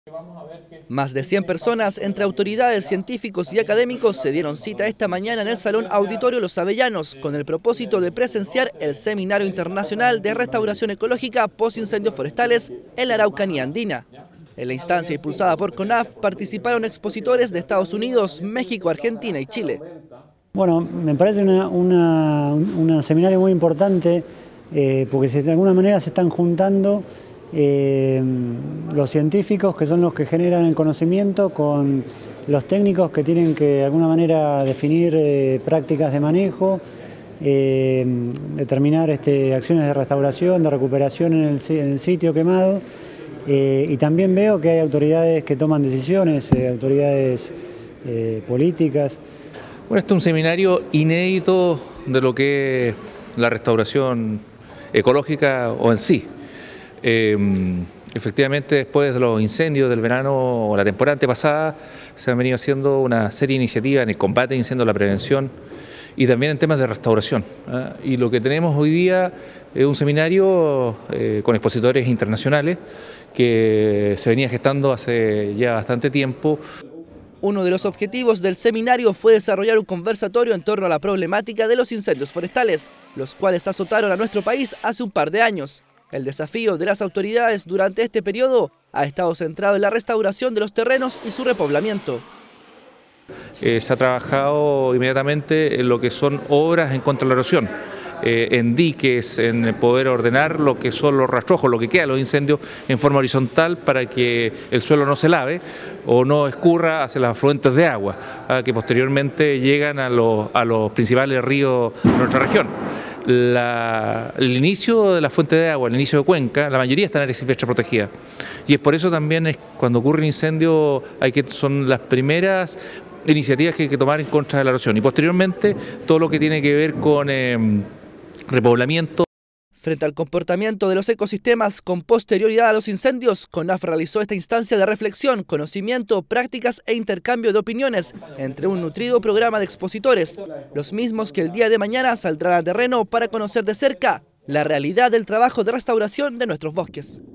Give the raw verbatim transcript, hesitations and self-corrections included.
Más de cien personas, entre autoridades, científicos y académicos, se dieron cita esta mañana en el Salón Auditorio Los Avellanos con el propósito de presenciar el Seminario Internacional de Restauración Ecológica post-incendios forestales en la Araucanía andina. En la instancia impulsada por CONAF participaron expositores de Estados Unidos, México, Argentina y Chile. Bueno, me parece una, una, un seminario muy importante eh, porque se, de alguna manera se están juntando eh, los científicos, que son los que generan el conocimiento, con los técnicos que tienen que de alguna manera definir eh, prácticas de manejo, eh, determinar este, acciones de restauración, de recuperación en el, en el sitio quemado. Eh, y también veo que hay autoridades que toman decisiones, eh, autoridades eh, políticas. Bueno, este es un seminario inédito de lo que es la restauración ecológica o en sí. Eh, efectivamente, después de los incendios del verano o la temporada antepasada, se han venido haciendo una serie de iniciativas en el combate de incendios, la prevención y también en temas de restauración. ¿eh? Y lo que tenemos hoy día es un seminario eh, con expositores internacionales que se venía gestando hace ya bastante tiempo. Uno de los objetivos del seminario fue desarrollar un conversatorio en torno a la problemática de los incendios forestales, los cuales azotaron a nuestro país hace un par de años. El desafío de las autoridades durante este periodo ha estado centrado en la restauración de los terrenos y su repoblamiento. Eh, se ha trabajado inmediatamente en lo que son obras en contra de la erosión. Eh, en diques, en poder ordenar lo que son los rastrojos, lo que queda de los incendios en forma horizontal para que el suelo no se lave o no escurra hacia las afluentes de agua, ah, que posteriormente llegan a los, a los principales ríos de nuestra región. La, el inicio de la fuente de agua, el inicio de cuenca, la mayoría está en área silvestre protegida. Y es por eso también es cuando ocurre un incendio, hay que, son las primeras iniciativas que hay que tomar en contra de la erosión. Y posteriormente todo lo que tiene que ver con eh, repoblamiento. Frente al comportamiento de los ecosistemas con posterioridad a los incendios, CONAF realizó esta instancia de reflexión, conocimiento, prácticas e intercambio de opiniones entre un nutrido programa de expositores, los mismos que el día de mañana saldrán a terreno para conocer de cerca la realidad del trabajo de restauración de nuestros bosques.